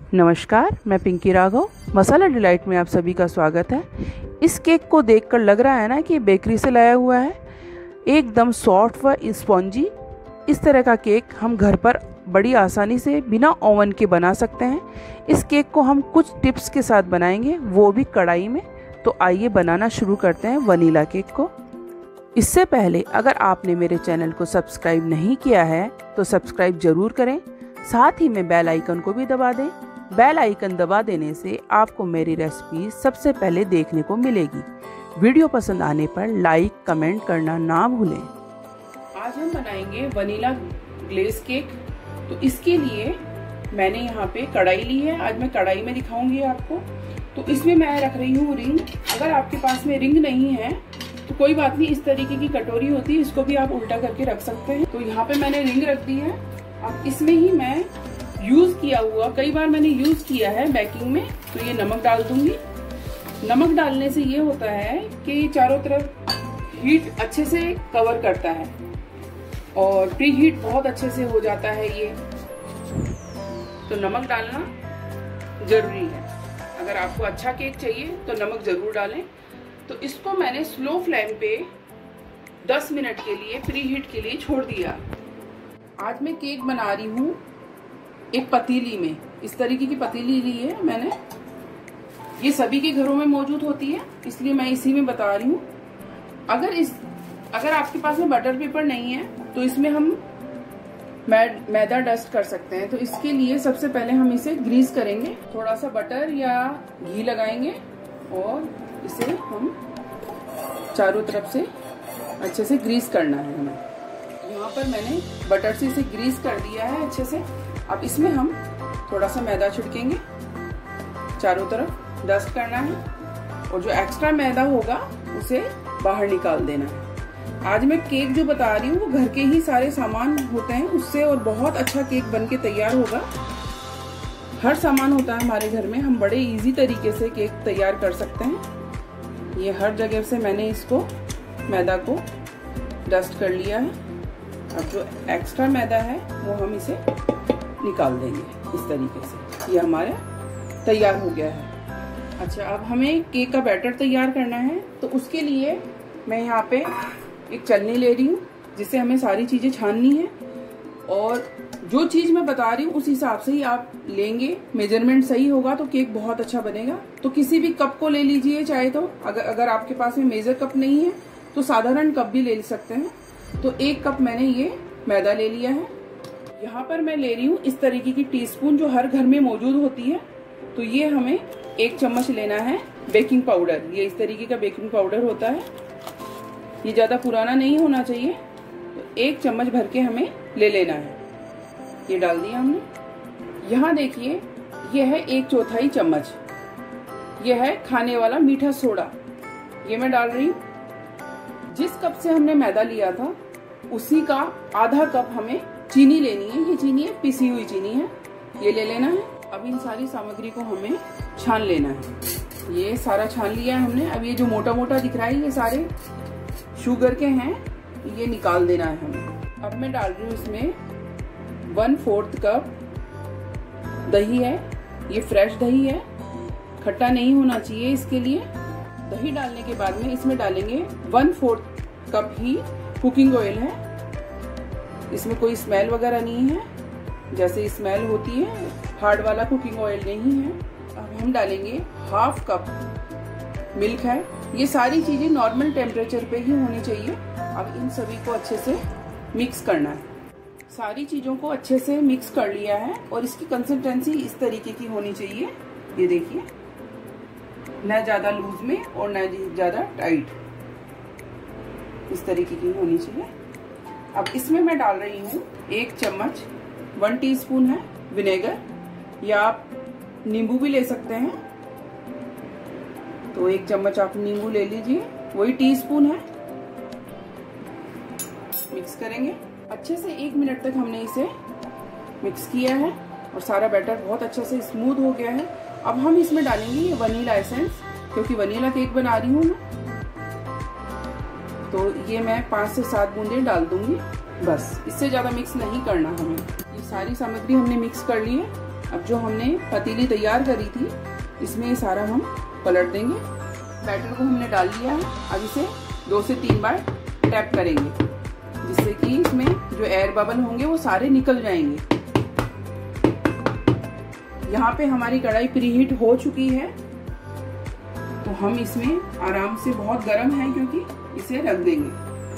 नमस्कार, मैं पिंकी राघव। मसाला डिलाइट में आप सभी का स्वागत है। इस केक को देखकर लग रहा है ना कि बेकरी से लाया हुआ है। एकदम सॉफ्ट व स्पॉन्जी। इस तरह का केक हम घर पर बड़ी आसानी से बिना ओवन के बना सकते हैं। इस केक को हम कुछ टिप्स के साथ बनाएंगे, वो भी कढ़ाई में। तो आइए बनाना शुरू करते हैं वनीला केक को। इससे पहले अगर आपने मेरे चैनल को सब्सक्राइब नहीं किया है तो सब्सक्राइब जरूर करें, साथ ही में बेल आइकन को भी दबा दें। बेल आइकन दबा देने से आपको मेरी रेसिपी सबसे पहले देखने को मिलेगी। वीडियो पसंद आने पर लाइक कमेंट करना ना भूलें। आज हम बनाएंगे वनीला ग्लेज केक। तो इसके लिए मैंने यहाँ पे कढ़ाई ली है। आज मैं कढ़ाई में दिखाऊंगी आपको। तो इसमें मैं रख रही हूँ रिंग। अगर आपके पास में रिंग नहीं है तो कोई बात नहीं, इस तरीके की कटोरी होती है, इसको भी आप उल्टा करके रख सकते हैं। तो यहाँ पे मैंने रिंग रख दी है। अब इसमें ही मैं यूज किया हुआ, कई बार मैंने यूज किया है बेकिंग में, तो ये नमक डाल दूंगी। नमक डालने से ये होता है कि चारों तरफ हीट अच्छे से कवर करता है और प्री हीट बहुत अच्छे से हो जाता है ये। तो नमक डालना जरूरी है। अगर आपको अच्छा केक चाहिए तो नमक जरूर डालें। तो इसको मैंने स्लो फ्लेम पे 10 मिनट के लिए प्री हीट के लिए छोड़ दिया। आज मैं केक बना रही हूँ एक पतीली में। इस तरीके की पतीली ली है मैंने। ये सभी के घरों में मौजूद होती है, इसलिए मैं इसी में बता रही हूँ। अगर आपके पास में बटर पेपर नहीं है तो इसमें हम मैदा डस्ट कर सकते हैं। तो इसके लिए सबसे पहले हम इसे ग्रीस करेंगे। थोड़ा सा बटर या घी लगाएंगे और इसे हम चारों तरफ से अच्छे से ग्रीस करना है हमें। यहाँ पर मैंने बटर से इसे ग्रीस कर दिया है अच्छे से। अब इसमें हम थोड़ा सा मैदा छिड़केंगे, चारों तरफ डस्ट करना है और जो एक्स्ट्रा मैदा होगा उसे बाहर निकाल देना है। आज मैं केक जो बता रही हूँ वो घर के ही सारे सामान होते हैं उससे, और बहुत अच्छा केक बन के तैयार होगा। हर सामान होता है हमारे घर में, हम बड़े इजी तरीके से केक तैयार कर सकते हैं। ये हर जगह से मैंने इसको मैदा को डस्ट कर लिया है। अब जो एक्स्ट्रा मैदा है वो हम इसे निकाल देंगे इस तरीके से। ये हमारा तैयार हो गया है। अच्छा, अब हमें केक का बैटर तैयार करना है। तो उसके लिए मैं यहाँ पे एक छलनी ले रही हूँ जिससे हमें सारी चीजें छाननी है, और जो चीज मैं बता रही हूँ उस हिसाब से ही आप लेंगे। मेजरमेंट सही होगा तो केक बहुत अच्छा बनेगा। तो किसी भी कप को ले लीजिए चाहे तो। अगर आपके पास में मेजर कप नहीं है तो साधारण कप भी ले सकते हैं। तो 1 कप मैंने ये मैदा ले लिया है। यहाँ पर मैं ले रही हूँ इस तरीके की टीस्पून जो हर घर में मौजूद होती है। तो ये हमें 1 चम्मच लेना है बेकिंग पाउडर। ये इस तरीके का बेकिंग पाउडर होता है। ये ज्यादा पुराना नहीं होना चाहिए। तो 1 चम्मच भर के हमें ले लेना है। ये डाल दिया हमने। यहाँ देखिए, ये है 1/4 चम्मच। यह है खाने वाला मीठा सोडा, ये मैं डाल रही हूँ। जिस कप से हमने मैदा लिया था उसी का आधा कप हमें चीनी लेनी है। ये चीनी है, पिसी हुई चीनी है, ये ले लेना है। अब इन सारी सामग्री को हमें छान लेना है। ये सारा छान लिया है हमने। अब ये जो मोटा मोटा दिख रहा है ये सारे शुगर के हैं, ये निकाल देना है हमें। अब मैं डाल रही हूँ इसमें 1/4 कप दही है। ये फ्रेश दही है, खट्टा नहीं होना चाहिए इसके लिए। दही डालने के बाद में इसमें डालेंगे 1/4 कप ही कुकिंग ऑयल है। इसमें कोई स्मेल वगैरह नहीं है, जैसे स्मेल होती है हार्ड वाला कुकिंग ऑयल नहीं है। अब हम डालेंगे 1/2 कप मिल्क है। ये सारी चीजें नॉर्मल टेम्परेचर पे ही होनी चाहिए। अब इन सभी को अच्छे से मिक्स करना है। सारी चीजों को अच्छे से मिक्स कर लिया है और इसकी कंसिस्टेंसी इस तरीके की होनी चाहिए। ये देखिए, न ज्यादा लूज में और न ज्यादा टाइट, इस तरीके की होनी चाहिए। अब इसमें मैं डाल रही हूँ 1 चम्मच 1 टीस्पून है विनेगर, या आप नींबू भी ले सकते हैं। तो 1 चम्मच आप नींबू ले लीजिए, वही टीस्पून है। मिक्स करेंगे अच्छे से। 1 मिनट तक हमने इसे मिक्स किया है और सारा बैटर बहुत अच्छे से स्मूथ हो गया है। अब हम इसमें डालेंगे ये वनीला एसेंस, क्योंकि वनीला केक बना रही हूँ मैं। तो ये मैं 5 से 7 बूंदे डाल दूंगी, बस। इससे ज्यादा मिक्स नहीं करना हमें। ये सारी सामग्री हमने मिक्स कर ली है। अब जो हमने पतीली तैयार करी थी इसमें ये सारा हम पलट देंगे। बैटर को हमने डाल लिया है। अब इसे 2 से 3 बार टैप करेंगे जिससे कि इसमें जो एयर बबल होंगे वो सारे निकल जाएंगे। यहाँ पे हमारी कढ़ाई प्रीहीट हो चुकी है तो हम इसमें आराम से, बहुत गर्म है क्योंकि, इसे रख देंगे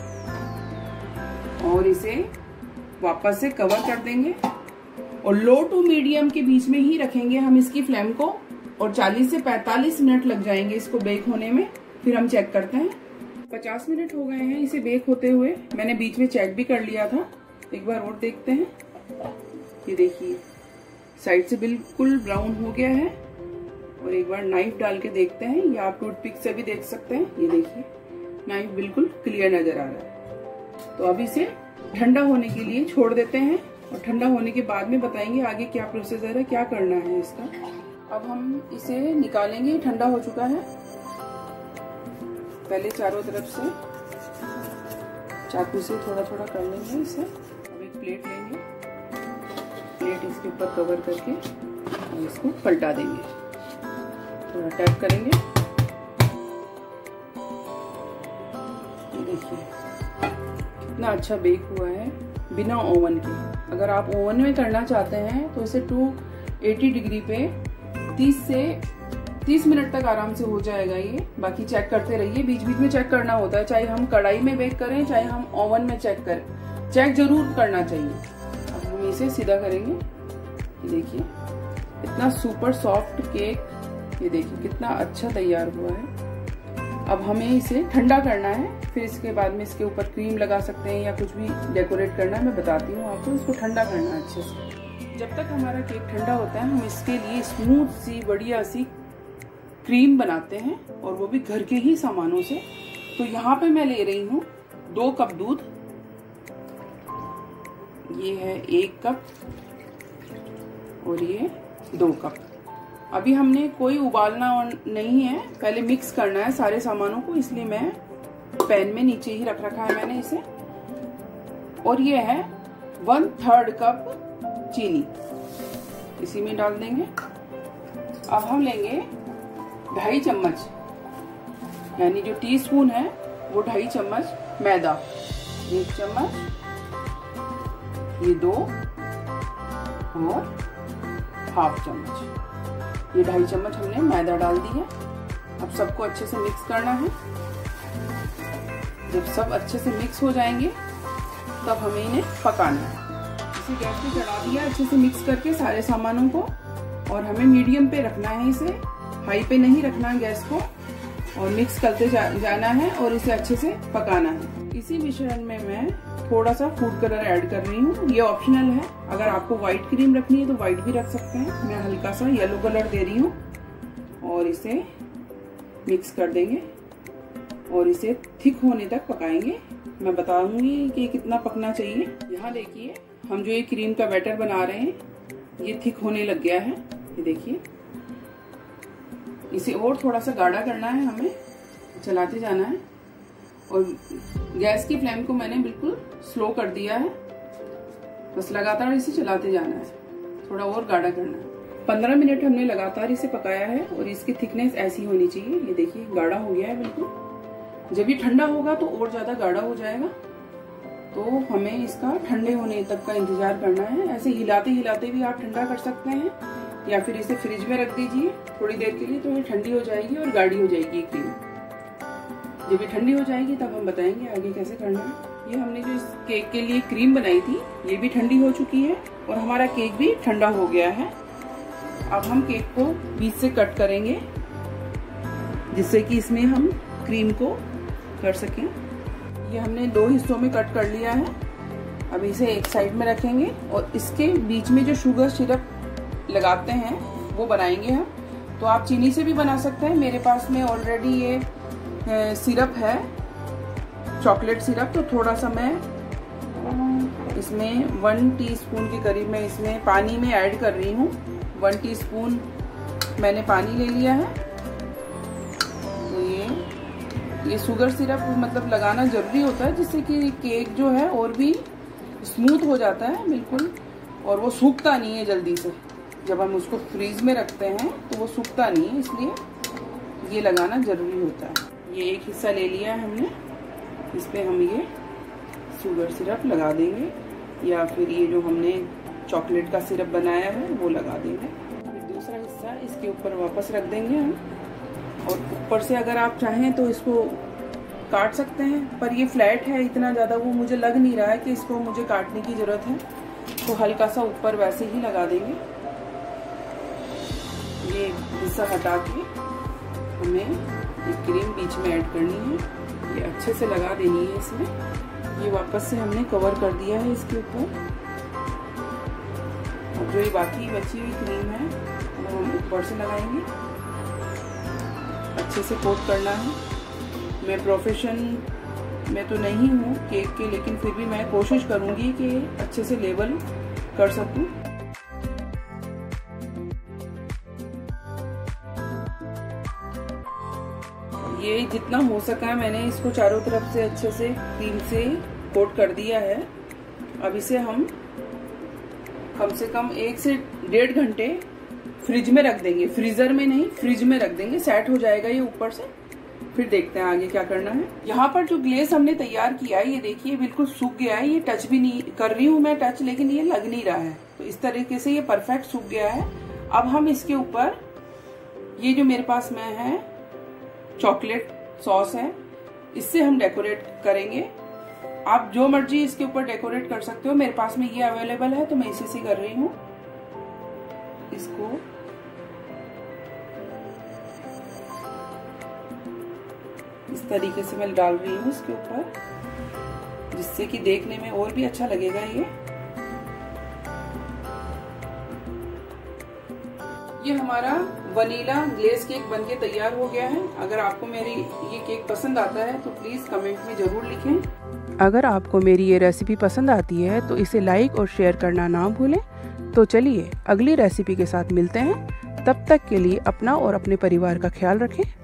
और इसे वापस से कवर कर देंगे और लो टू मीडियम के बीच में ही रखेंगे हम इसकी फ्लेम को और 40 से 45 मिनट लग जाएंगे इसको बेक होने में। फिर हम चेक करते हैं। 50 मिनट हो गए हैं इसे बेक होते हुए। मैंने बीच में चेक भी कर लिया था, एक बार और देखते हैं। ये देखिए साइड से बिल्कुल ब्राउन हो गया है और एक बार नाइफ डाल के देखते हैं, या आप टूथपिक से भी देख सकते हैं। ये देखिए नाइफ बिल्कुल क्लियर नजर आ रहा है। तो अब इसे ठंडा होने के लिए छोड़ देते हैं और ठंडा होने के बाद में बताएंगे आगे क्या प्रोसीजर है, क्या करना है इसका। अब हम इसे निकालेंगे, ठंडा हो चुका है। पहले चारों तरफ से चाकू से थोड़ा थोड़ा कर लेंगे इसे। अब एक प्लेट लेंगे, प्लेट इसके ऊपर कवर करके और इसको पलटा देंगे, थोड़ा टैप करेंगे। ये देखिए कितना अच्छा बेक हुआ है बिना ओवन के। अगर आप ओवन में करना चाहते हैं तो इसे 280 डिग्री पे 30 मिनट तक आराम से हो जाएगा ये। बाकी चेक करते रहिए, बीच बीच में चेक करना होता है, चाहे हम कढ़ाई में बेक करें चाहे हम ओवन में चेक करें, चेक जरूर करना चाहिए। अब हम इसे सीधा करेंगे। ये देखिए इतना सुपर सॉफ्ट केक, ये देखिए कितना अच्छा तैयार हुआ है। अब हमें इसे ठंडा करना है, फिर इसके बाद में इसके ऊपर क्रीम लगा सकते हैं या कुछ भी डेकोरेट करना है, मैं बताती हूँ आपको। इसको ठंडा करना है अच्छे से। जब तक हमारा केक ठंडा होता है हम इसके लिए स्मूथ सी बढ़िया सी क्रीम बनाते हैं और वो भी घर के ही सामानों से। तो यहाँ पे मैं ले रही हूँ 2 कप दूध, ये है 1 कप और ये 2 कप। अभी हमने कोई उबालना नहीं है, पहले मिक्स करना है सारे सामानों को, इसलिए मैं पैन में नीचे ही रख रखा है मैंने इसे। और ये है 1/3 कप चीनी, इसी में डाल देंगे। अब हम लेंगे 2.5 चम्मच, यानी जो टीस्पून है वो 2.5 चम्मच मैदा, 1 चम्मच, ये 2 और 1/2 चम्मच, ये 2.5 चम्मच हमने मैदा डाल दी है। अब सबको अच्छे से मिक्स करना है। जब सब अच्छे से मिक्स हो जाएंगे तब हमें इन्हें पकाना है। इसे गैस पे चढ़ा दिया अच्छे से मिक्स करके सारे सामानों को, और हमें मीडियम पे रखना है इसे, हाई पे नहीं रखना है गैस को, और मिक्स करते जाना है और इसे अच्छे से पकाना है। इसी मिश्रण में मैं थोड़ा सा फूड कलर ऐड कर रही हूँ, ये ऑप्शनल है। अगर आपको व्हाइट क्रीम रखनी है तो व्हाइट भी रख सकते हैं। मैं हल्का सा येलो कलर दे रही हूँ और इसे मिक्स कर देंगे और इसे थिक होने तक पकाएंगे। मैं बताऊंगी कि कितना पकना चाहिए। यहाँ देखिए हम जो ये क्रीम का बैटर बना रहे हैं ये थिक होने लग गया है। ये देखिए इसे और थोड़ा सा गाढ़ा करना है, हमें चलाते जाना है और गैस की फ्लेम को मैंने बिल्कुल स्लो कर दिया है। बस लगातार इसे चलाते जाना है, थोड़ा और गाढ़ा करना है। 15 मिनट हमने लगातार इसे पकाया है और इसकी थिकनेस ऐसी होनी चाहिए। ये देखिए गाढ़ा हो गया है बिल्कुल। जब ये ठंडा होगा तो और ज्यादा गाढ़ा हो जाएगा, तो हमें इसका ठंडे होने तक का इंतजार करना है। ऐसे हिलाते हिलाते भी आप ठंडा कर सकते हैं या फिर इसे फ्रिज में रख दीजिए थोड़ी देर के लिए, तो ये ठंडी हो जाएगी और गाढ़ी हो जाएगी क्रीम। जब ये ठंडी हो जाएगी तब हम बताएंगे आगे कैसे करना है। ये हमने जो इस केक के लिए क्रीम बनाई थी ये भी ठंडी हो चुकी है और हमारा केक भी ठंडा हो गया है। अब हम केक को बीच से कट करेंगे जिससे कि इसमें हम क्रीम को कर सकें। ये हमने 2 हिस्सों में कट कर लिया है। अब इसे एक साइड में रखेंगे और इसके बीच में जो शुगर सिरप लगाते हैं वो बनाएंगे हम। तो आप चीनी से भी बना सकते हैं, मेरे पास में ऑलरेडी ये सिरप है, चॉकलेट सिरप। तो थोड़ा सा मैं इसमें 1 टीस्पून के करीब मैं इसमें पानी में ऐड कर रही हूँ। 1 टीस्पून मैंने पानी ले लिया है। तो ये शुगर सिरप मतलब लगाना जरूरी होता है जिससे कि केक जो है और भी स्मूथ हो जाता है बिल्कुल, और वो सूखता नहीं है जल्दी से। जब हम उसको फ्रीज में रखते हैं तो वो सूखता नहीं है, इसलिए ये लगाना ज़रूरी होता है। ये एक हिस्सा ले लिया है हमने, इस पर हम ये शुगर सिरप लगा देंगे या फिर ये जो हमने चॉकलेट का सिरप बनाया है वो लगा देंगे। फिर दूसरा हिस्सा इसके ऊपर वापस रख देंगे हम, और ऊपर से अगर आप चाहें तो इसको काट सकते हैं, पर ये फ्लैट है, इतना ज़्यादा वो मुझे लग नहीं रहा है कि इसको मुझे काटने की ज़रूरत है, तो हल्का सा ऊपर वैसे ही लगा देंगे। ये हिस्सा हटा के हमें ये क्रीम बीच में ऐड करनी है, ये अच्छे से लगा देनी है इसमें। ये वापस से हमने कवर कर दिया है इसके ऊपर। अब जो ये बाकी बची हुई क्रीम है वो हम ऊपर से लगाएंगे, अच्छे से कोट करना है। मैं प्रोफेशन में तो नहीं हूँ केक के, लेकिन फिर भी मैं कोशिश करूँगी कि अच्छे से लेबल कर सकूँ। ये जितना हो सका मैंने इसको चारों तरफ से अच्छे से क्रीम से कोट कर दिया है। अब इसे हम कम से कम 1 से 1.5 घंटे फ्रिज में रख देंगे, फ्रीजर में नहीं, फ्रिज में रख देंगे, सेट हो जाएगा ये ऊपर से। फिर देखते हैं आगे क्या करना है। यहाँ पर जो ग्लेस हमने तैयार किया है ये देखिए बिल्कुल सूख गया है, ये टच भी नहीं कर रही हूँ मैं टच, लेकिन ये लग नहीं रहा है, तो इस तरीके से ये परफेक्ट सूख गया है। अब हम इसके ऊपर ये जो मेरे पास में है चॉकलेट सॉस है, इससे हम डेकोरेट करेंगे। आप जो मर्जी इसके ऊपर डेकोरेट कर सकते हो, मेरे पास में ये अवेलेबल है तो मैं इसी से कर रही हूँ। इसको इस तरीके से मैं डाल रही हूँ इसके ऊपर, जिससे कि देखने में और भी अच्छा लगेगा। ये हमारा वनीला ग्लेज केक बनके तैयार हो गया है। अगर आपको मेरी ये केक पसंद आता है तो प्लीज़ कमेंट में ज़रूर लिखें। अगर आपको मेरी ये रेसिपी पसंद आती है तो इसे लाइक और शेयर करना ना भूलें। तो चलिए अगली रेसिपी के साथ मिलते हैं, तब तक के लिए अपना और अपने परिवार का ख्याल रखें।